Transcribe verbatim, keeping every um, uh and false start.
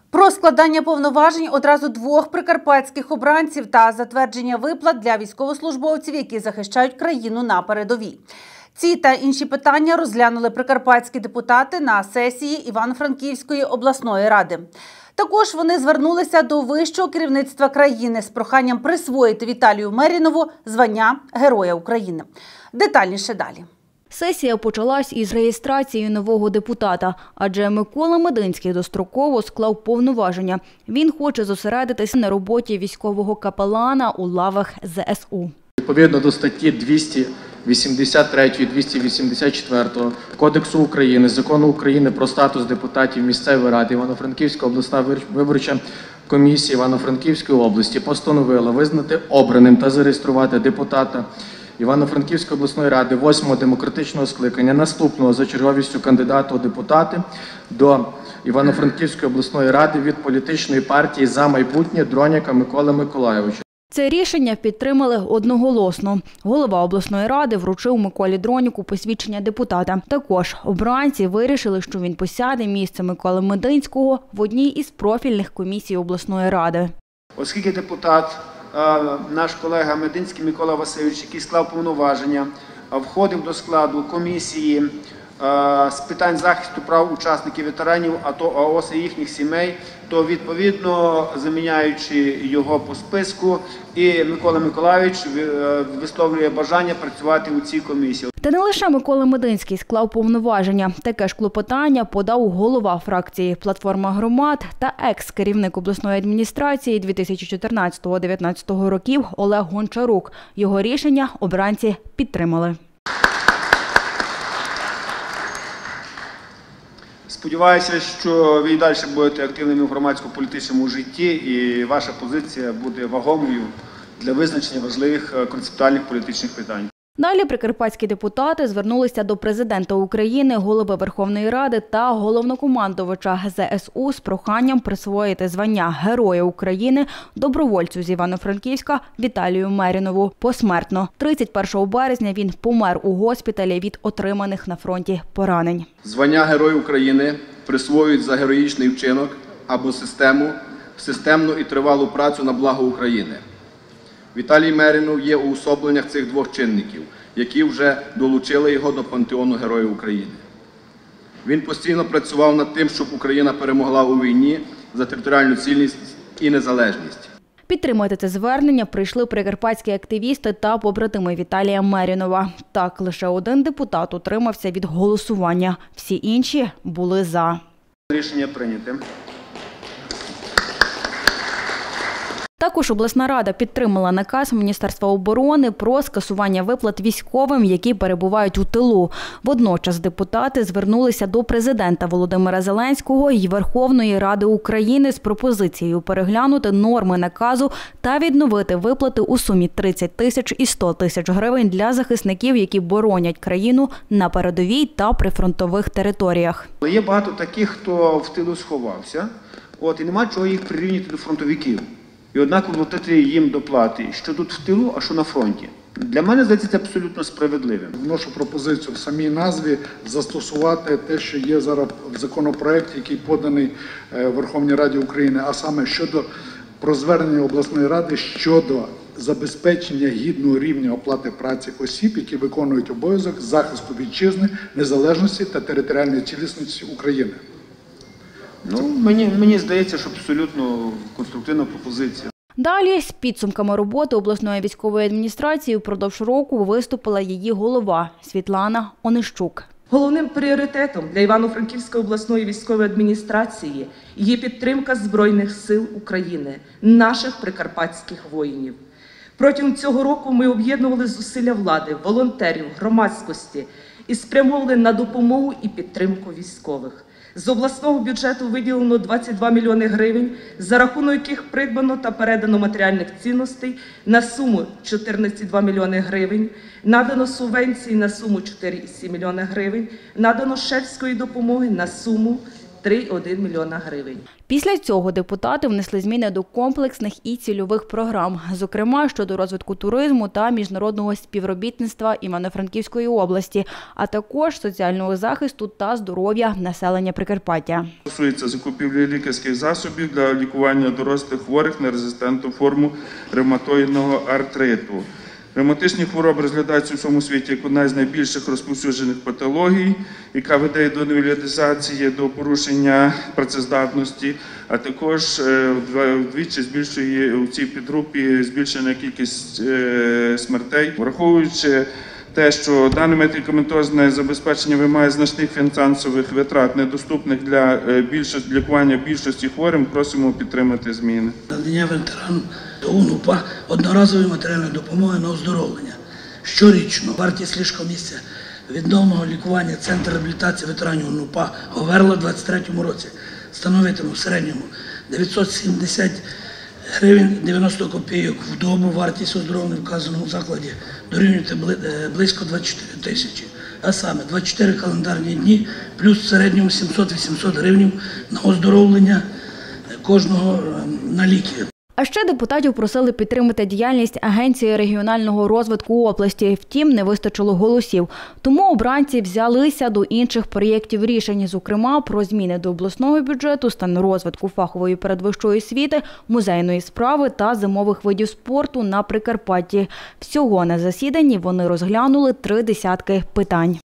Про складання повноважень одразу двох прикарпатських обранців та затвердження виплат для військовослужбовців, які захищають країну на передовій. Ці та інші питання розглянули прикарпатські депутати на сесії Івано-Франківської обласної ради. Також вони звернулися до вищого керівництва країни з проханням присвоїти Віталію Мерінову звання Героя України. Детальніше далі. Сесія почалась із реєстрації нового депутата, адже Микола Мединський достроково склав повноваження. Він хоче зосередитися на роботі військового капелана у лавах зе ес у. Відповідно до статті двісті вісімдесят три - двісті вісімдесят чотири Кодексу України, Закону України про статус депутатів місцевої ради, Івано-Франківська обласна виборча комісія Івано-Франківської області постановила визнати обраним та зареєструвати депутата Івано-Франківської обласної ради восьмого демократичного скликання, наступного за черговістю кандидата у депутати до Івано-Франківської обласної ради від політичної партії «За майбутнє» Дроняка Миколи Миколайовича. Це рішення підтримали одноголосно. Голова обласної ради вручив Миколі Дроняку посвідчення депутата. Також обранці вирішили, що він посяде місце Миколи Мединського в одній із профільних комісій обласної ради. Оскільки депутат, наш колега Мединський Микола Васильович, який склав повноваження, входив до складу комісії з питань захисту прав учасників ветеранів АТО, ООС і їхніх сімей, то відповідно, заміняючи його по списку, і Микола Миколайович висловлює бажання працювати у цій комісії. Та не лише Микола Мединський склав повноваження. Таке ж клопотання подав голова фракції «Платформа громад» та екс-керівник обласної адміністрації дві тисячі чотирнадцятого - дві тисячі дев'ятнадцятого років Олег Гончарук. Його рішення обранці підтримали. Сподіваюся, що ви і далі будете активними в громадсько-політичному житті і ваша позиція буде вагомою для визначення важливих концептуальних політичних питань. Далі прикарпатські депутати звернулися до президента України, голови Верховної Ради та головнокомандувача зе ес у з проханням присвоїти звання Героя України добровольцю з Івано-Франківська Віталію Мерінову посмертно. тридцять першого березня він помер у госпіталі від отриманих на фронті поранень. Звання Герой України присвоюють за героїчний вчинок або систему, системну і тривалу працю на благо України. Віталій Мерінов є уособленням цих двох чинників, які вже долучили його до пантеону Героїв України. Він постійно працював над тим, щоб Україна перемогла у війні за територіальну цілісність і незалежність. Підтримати це звернення прийшли прикарпатські активісти та побратими Віталія Мерінова. Так, лише один депутат утримався від голосування. Всі інші були «за». Рішення прийняте. Також обласна рада підтримала наказ Міністерства оборони про скасування виплат військовим, які перебувають у тилу. Водночас депутати звернулися до президента Володимира Зеленського і Верховної Ради України з пропозицією переглянути норми наказу та відновити виплати у сумі тридцять тисяч і сто тисяч гривень для захисників, які боронять країну на передовій та прифронтових територіях. Є багато таких, хто в тилу сховався, от, і нема чого їх прирівняти до фронтовиків. І однаково платити їм доплати, що тут в тилу, а що на фронті. Для мене, здається, це абсолютно справедливим. Вношу пропозицію в самій назві застосувати те, що є зараз в законопроекті, який поданий Верховній Раді України, а саме щодо про звернення обласної ради щодо забезпечення гідного рівня оплати праці осіб, які виконують обов'язок захисту вітчизни, незалежності та територіальної цілісності України. Ну, мені, мені здається, що абсолютно конструктивна пропозиція. Далі з підсумками роботи обласної військової адміністрації впродовж року виступила її голова Світлана Онищук. Головним пріоритетом для Івано-Франківської обласної військової адміністрації є підтримка Збройних сил України, наших прикарпатських воїнів. Протягом цього року ми об'єднували зусилля влади, волонтерів, громадськості і спрямовували на допомогу і підтримку військових. З обласного бюджету виділено двадцять два мільйони гривень, за рахунок яких придбано та передано матеріальних цінностей на суму чотирнадцять цілих два мільйони гривень, надано субвенції на суму чотири цілих сім мільйони гривень, надано шефської допомоги на суму три цілих одна мільйона гривень. Після цього депутати внесли зміни до комплексних і цільових програм, зокрема щодо розвитку туризму та міжнародного співробітництва Івано-Франківської області, а також соціального захисту та здоров'я населення Прикарпаття. Стосується закупівлі лікарських засобів для лікування дорослих хворих на резистентну форму ревматоїдного артриту. Ревматичні хвороби розглядаються у всьому світі як одна з найбільших розповсюджених патологій, яка веде до інвалідизації, до порушення працездатності, а також вдвічі збільшує у цій підгрупі збільшена кількість смертей. Враховуючи те, що дане медикаментозне забезпечення вимагає значних фінансових витрат, недоступних для більшості, лікування більшості хворим, просимо підтримати зміни. Надання ветеранам до УНУПА одноразової матеріальної допомоги на оздоровлення. Щорічно вартість ліжко-місця відновного лікування Центр реабілітації ветеранів УНУПА Говерла у двадцять третьому році становитиме в середньому дев'ятсот сімдесят гривень дев'яносто копійок в добу. Вартість оздоровлення в вказаному закладі дорівнює близько двадцять чотири тисячі, а саме двадцять чотири календарні дні плюс в середньому сімсот-вісімсот гривень на оздоровлення кожного на ліки. А ще депутатів просили підтримати діяльність Агенції регіонального розвитку області. Втім, не вистачило голосів. Тому обранці взялися до інших проєктів рішень, зокрема про зміни до обласного бюджету, стан розвитку фахової передвищої освіти, музейної справи та зимових видів спорту на Прикарпатті. Всього на засіданні вони розглянули три десятки питань.